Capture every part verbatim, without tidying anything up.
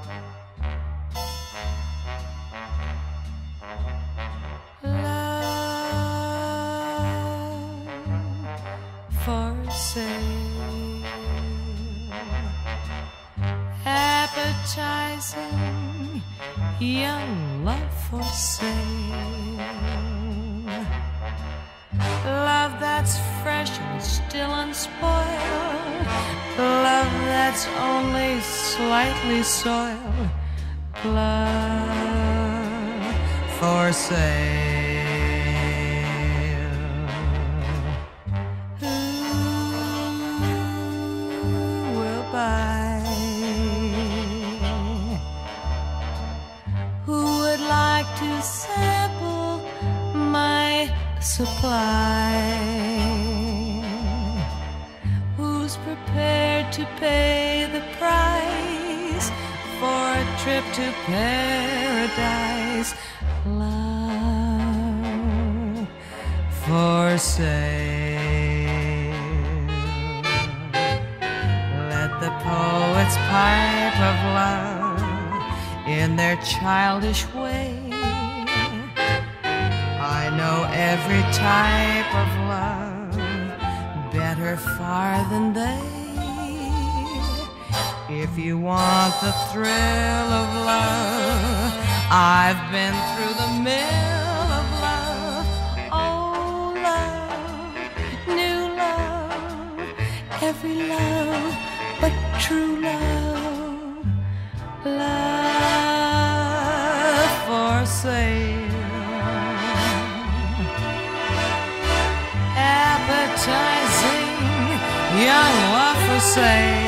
For sale, appetizing young love for sale, love that's fresh and still unspoiled, love that's only slightly soiled, love for sale. Who would like to sample my supply? Who's prepared to pay the price for a trip to paradise? Love for sale. Let the poets pipe of love in their childish way. I know every type of love better far than they. If you want the thrill of love, I've been through the mill of love. Oh, love, new love, every love but true love, love for sale, appetizing young love for sale.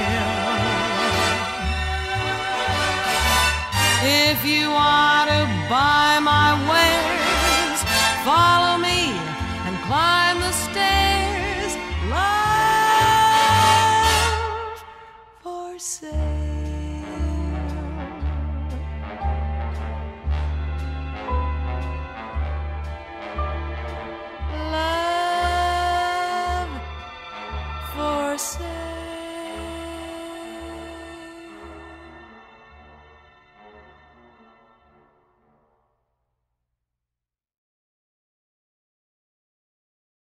If you want to buy